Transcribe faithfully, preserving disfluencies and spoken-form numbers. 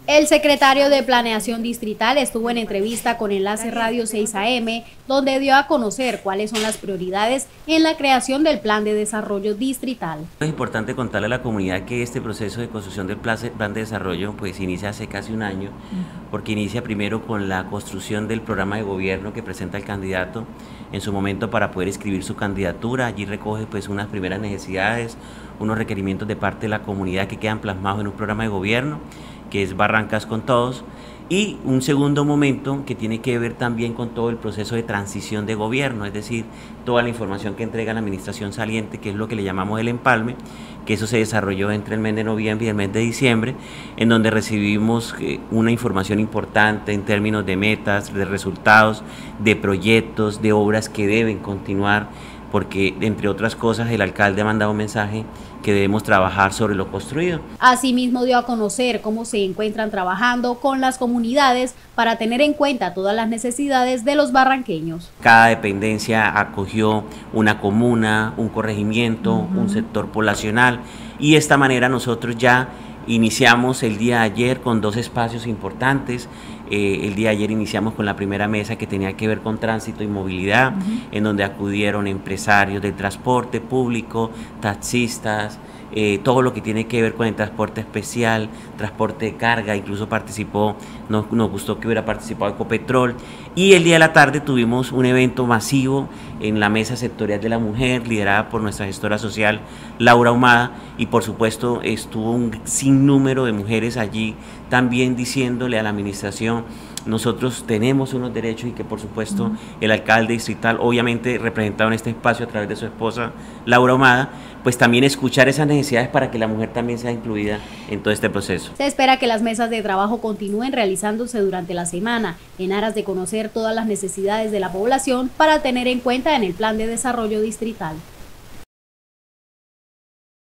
El secretario de Planeación Distrital estuvo en entrevista con Enlace Radio seis A M, donde dio a conocer cuáles son las prioridades en la creación del Plan de Desarrollo Distrital. Es importante contarle a la comunidad que este proceso de construcción del Plan de Desarrollo pues inicia hace casi un año, porque inicia primero con la construcción del programa de gobierno que presenta el candidato en su momento para poder escribir su candidatura. Allí recoge pues unas primeras necesidades, unos requerimientos de parte de la comunidad que quedan plasmados en un programa de gobierno, que es Barrancas con Todos, y un segundo momento que tiene que ver también con todo el proceso de transición de gobierno, es decir, toda la información que entrega la administración saliente, que es lo que le llamamos el empalme, que eso se desarrolló entre el mes de noviembre y el mes de diciembre, en donde recibimos eh, una información importante en términos de metas, de resultados, de proyectos, de obras que deben continuar, porque entre otras cosas el alcalde ha mandado un mensaje que debemos trabajar sobre lo construido. Asimismo dio a conocer cómo se encuentran trabajando con las comunidades para tener en cuenta todas las necesidades de los barranqueños. Cada dependencia acogió una comuna, un corregimiento, uh-huh. un sector poblacional, y de esta manera nosotros ya iniciamos el día de ayer con dos espacios importantes. Eh, el día de ayer iniciamos con la primera mesa que tenía que ver con tránsito y movilidad, uh-huh. en donde acudieron empresarios del transporte público, taxistas, eh, todo lo que tiene que ver con el transporte especial, transporte de carga, incluso participó, nos, nos gustó que hubiera participado Ecopetrol, y el día de la tarde tuvimos un evento masivo en la mesa sectorial de la mujer, liderada por nuestra gestora social Laura Ahumada, y por supuesto estuvo un sinnúmero de mujeres allí también diciéndole a la administración: nosotros tenemos unos derechos, y que por supuesto uh-huh. el alcalde distrital, obviamente representado en este espacio a través de su esposa Laura Ahumada, pues también escuchar esas necesidades para que la mujer también sea incluida en todo este proceso. Se espera que las mesas de trabajo continúen realizándose durante la semana, en aras de conocer todas las necesidades de la población para tener en cuenta en el Plan de Desarrollo Distrital.